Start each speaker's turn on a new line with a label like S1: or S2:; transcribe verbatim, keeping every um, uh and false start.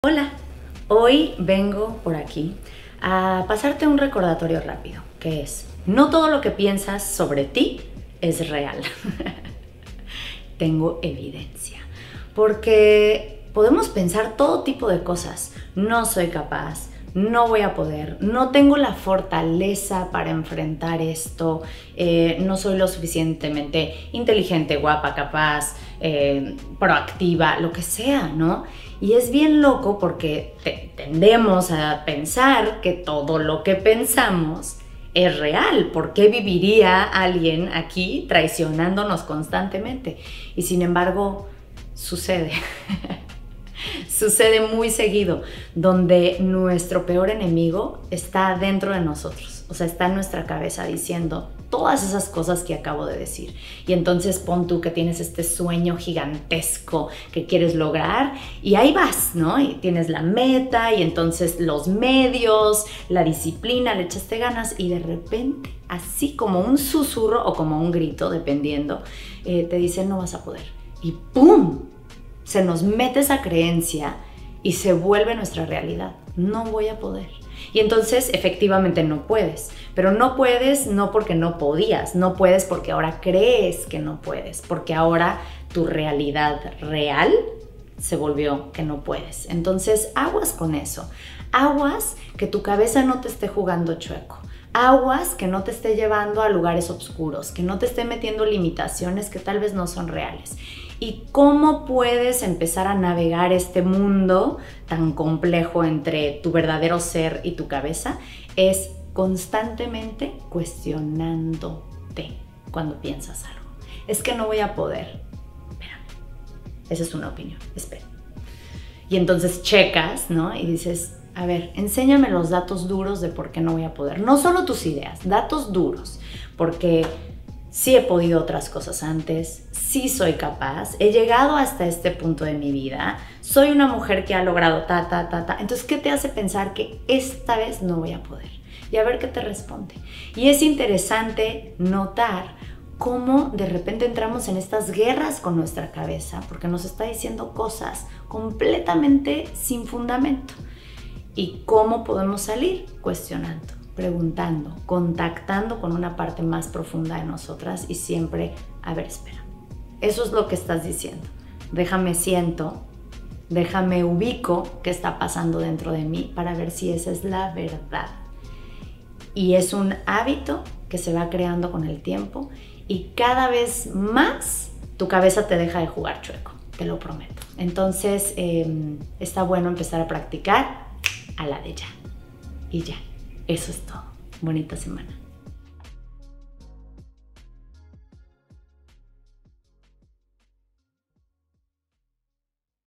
S1: Hola, hoy vengo por aquí a pasarte un recordatorio rápido, que es, no todo lo que piensas sobre ti es real. Tengo evidencia, porque podemos pensar todo tipo de cosas. No soy capaz, no voy a poder, no tengo la fortaleza para enfrentar esto, eh, no soy lo suficientemente inteligente, guapa, capaz, eh, proactiva, lo que sea, ¿no? Y es bien loco porque te, tendemos a pensar que todo lo que pensamos es real. ¿Por qué viviría alguien aquí traicionándonos constantemente? Y sin embargo, sucede. Sucede muy seguido, donde nuestro peor enemigo está dentro de nosotros, o sea, está en nuestra cabeza diciendo todas esas cosas que acabo de decir. Y entonces pon tú que tienes este sueño gigantesco que quieres lograr y ahí vas, ¿no? Y tienes la meta y entonces los medios, la disciplina, le echaste ganas y de repente, así como un susurro o como un grito, dependiendo, eh, te dicen no vas a poder. Y ¡pum! Se nos mete esa creencia y se vuelve nuestra realidad. No voy a poder. Y entonces efectivamente no puedes, pero no puedes no porque no podías, no puedes porque ahora crees que no puedes, porque ahora tu realidad real se volvió que no puedes. Entonces aguas con eso, aguas que tu cabeza no te esté jugando chueco. Aguas que no te esté llevando a lugares oscuros, que no te esté metiendo limitaciones que tal vez no son reales. ¿Y cómo puedes empezar a navegar este mundo tan complejo entre tu verdadero ser y tu cabeza? Es constantemente cuestionándote cuando piensas algo. Es que no voy a poder. Espérame, esa es una opinión, espera. Y entonces checas, ¿no? Y dices, a ver, enséñame los datos duros de por qué no voy a poder. No solo tus ideas, datos duros, porque sí he podido otras cosas antes, sí soy capaz, he llegado hasta este punto de mi vida, soy una mujer que ha logrado ta, ta, ta, ta. Entonces, ¿qué te hace pensar que esta vez no voy a poder? Y a ver qué te responde. Y es interesante notar cómo de repente entramos en estas guerras con nuestra cabeza, porque nos está diciendo cosas completamente sin fundamento. ¿Y cómo podemos salir? Cuestionando, preguntando, contactando con una parte más profunda de nosotras y siempre, a ver, espera, eso es lo que estás diciendo, déjame siento, déjame ubico qué está pasando dentro de mí para ver si esa es la verdad. Y es un hábito que se va creando con el tiempo y cada vez más tu cabeza te deja de jugar chueco, te lo prometo. Entonces eh, está bueno empezar a practicar a la de ya. Y ya, eso es todo. Bonita semana.